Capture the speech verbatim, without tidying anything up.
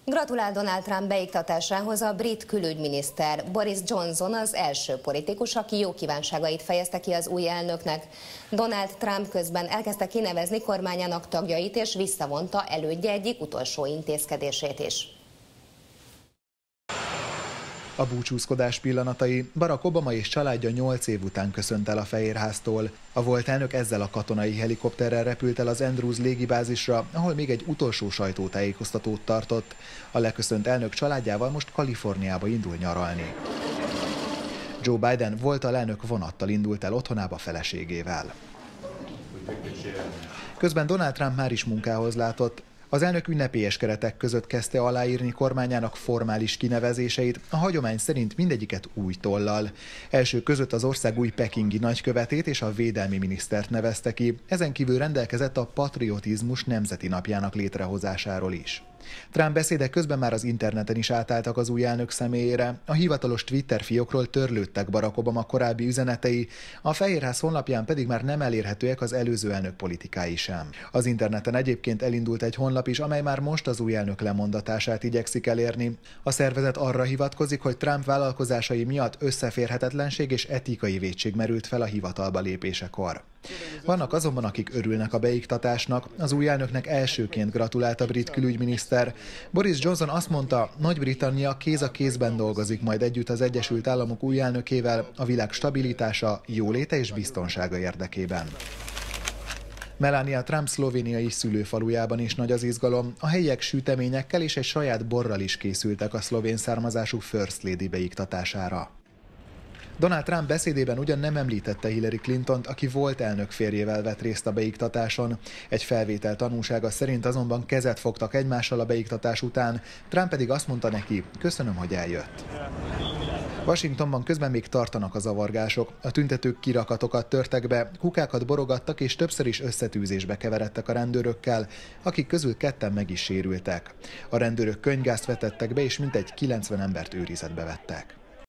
Gratulál Donald Trump beiktatásához a brit külügyminiszter. Boris Johnson az első politikus, aki jó kívánságait fejezte ki az új elnöknek. Donald Trump közben elkezdte kinevezni kormányának tagjait, és visszavonta elődje egyik utolsó intézkedését is. A búcsúzkodás pillanatai. Barack Obama és családja nyolc év után köszönt el a Fehérháztól. A volt elnök ezzel a katonai helikopterrel repült el az Andrews légibázisra, ahol még egy utolsó sajtótájékoztatót tartott. A leköszönt elnök családjával most Kaliforniába indul nyaralni. Joe Biden volt alelnök vonattal indult el otthonába feleségével. Közben Donald Trump már is munkához látott. Az elnök ünnepélyes keretek között kezdte aláírni kormányának formális kinevezéseit, a hagyomány szerint mindegyiket új tollal. Első között az ország új pekingi nagykövetét és a védelmi minisztert nevezte ki, ezen kívül rendelkezett a patriotizmus nemzeti napjának létrehozásáról is. Trump beszédek közben már az interneten is átálltak az új elnök személyére, a hivatalos Twitter fiókról törlődtek Barack Obama korábbi üzenetei, a Fehérház honlapján pedig már nem elérhetőek az előző elnök politikái sem. Az interneten egyébként elindult egy honlap is, amely már most az új elnök lemondatását igyekszik elérni. A szervezet arra hivatkozik, hogy Trump vállalkozásai miatt összeférhetetlenség és etikai vétség merült fel a hivatalba lépésekor. Vannak azonban, akik örülnek a beiktatásnak. Az új elnöknek elsőként gratulált a brit külügyminiszter. Boris Johnson azt mondta, Nagy-Britannia kéz a kézben dolgozik majd együtt az Egyesült Államok új elnökével a világ stabilitása, jóléte és biztonsága érdekében. Melania Trump szlovéniai szülőfalujában is nagy az izgalom. A helyiek süteményekkel és egy saját borral is készültek a szlovén származású First Lady beiktatására. Donald Trump beszédében ugyan nem említette Hillary Clintont, aki volt elnök férjével vett részt a beiktatáson. Egy felvétel tanúsága szerint azonban kezet fogtak egymással a beiktatás után, Trump pedig azt mondta neki, köszönöm, hogy eljött. Washingtonban közben még tartanak a zavargások. A tüntetők kirakatokat törtek be, kukákat borogattak és többször is összetűzésbe keveredtek a rendőrökkel, akik közül ketten meg is sérültek. A rendőrök könnygázt vetettek be és mintegy kilencven embert őrizetbe vettek.